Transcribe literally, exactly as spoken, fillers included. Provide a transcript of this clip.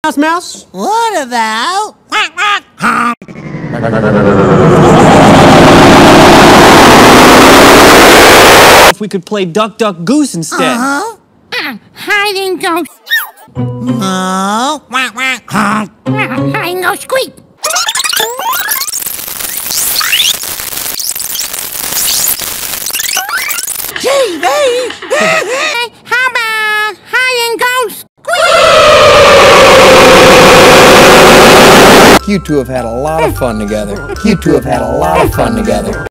Mouse, mouse. What about? If we could play Duck, Duck, Goose instead. Uh-huh. Uh, hide and go. No. Uh, hide and go squeak. Gee, babe. Hey, how about hide and go squeak? You two have had a lot of fun together. You two have had a lot of fun together.